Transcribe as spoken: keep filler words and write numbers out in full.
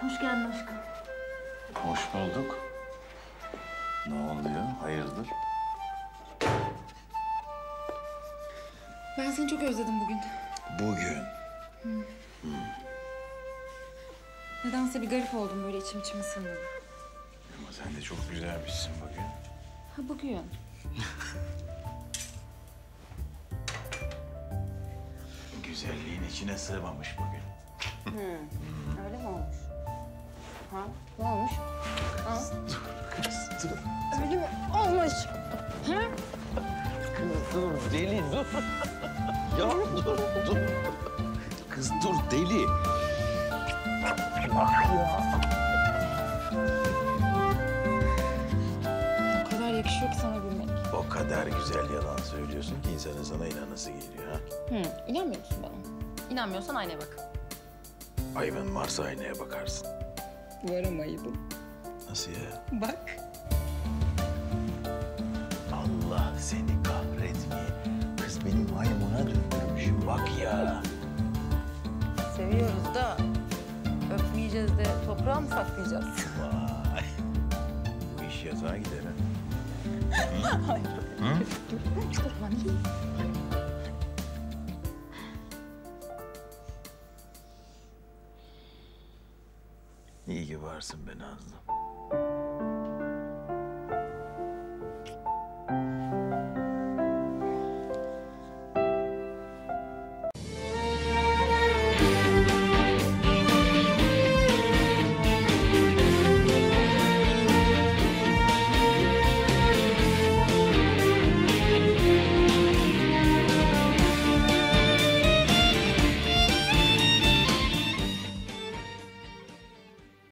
Hoş geldin aşkım. Hoş bulduk. Ne oluyor? Hayırdır? Ben seni çok özledim bugün. Bugün. Hmm. Hmm. Nedense bir garip oldum, böyle içim içime sığmadı. Ama sen de çok güzelmişsin bugün. Ha bugün. Güzelliğin içine sığmamış bugün. Hmm. Hmm. Öyle mi olmuş? Ha? Ne olmuş? Ha? Kız dur. Öyle mi olmuş? Ha? Kız dur deli dur. Ya dur dur. Kız dur deli. Bak ya. O kadar yakışıyor ki sana gülmek. O kadar güzel yalan söylüyorsun ki insanın sana inanası geliyor ha. Hı, inanmıyor musun bana? İnanmıyorsan aynaya bak. Ayıbın varsa aynaya bakarsın. Var ama ayıbım. Nasıl ya? Bak. Allah seni kahretmeye. Kız beni maymuna döndürmüşüm bak ya. Seviyoruz da öpmeyeceğiz de toprağa mı saklayacağız? Vay. Bu iş yatağa gider ha. Hayır. Hı? Dur lan iyi. İyi ki varsın be Nazlı.